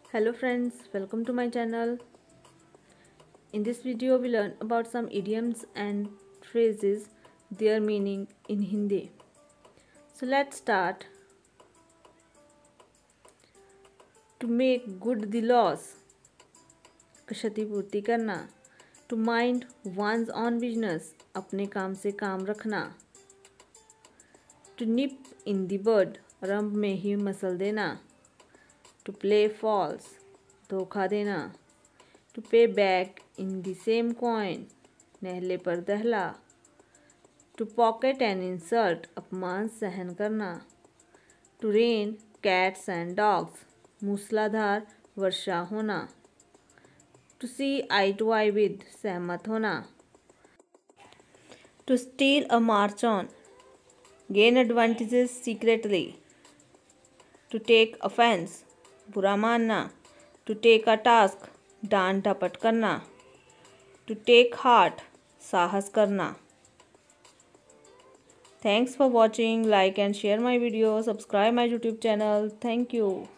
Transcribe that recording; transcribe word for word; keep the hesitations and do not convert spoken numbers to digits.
Hello friends, welcome to my channel. In this video we learn about some idioms and phrases, their meaning in Hindi. So let's start. To make good the loss, क्षतिपूर्ति करना. To mind one's own business, अपने काम से काम रखना. To nip in the bud, रंभ में ही मसल देना. To play false, धोखा देना. To pay back in the same coin, नहले पर दहला. To pocket an insult, अपमान सहन करना. To rain cats and dogs, मूसलाधार वर्षा होना. To see eye to eye with, सहमत होना. To steal a march on, gain advantages secretly. To take offense, बुरा मानना. To take a task, डांट डपट करना. To take heart, साहस करना. Thanks for watching. Like and share my video. Subscribe my YouTube channel. Thank you.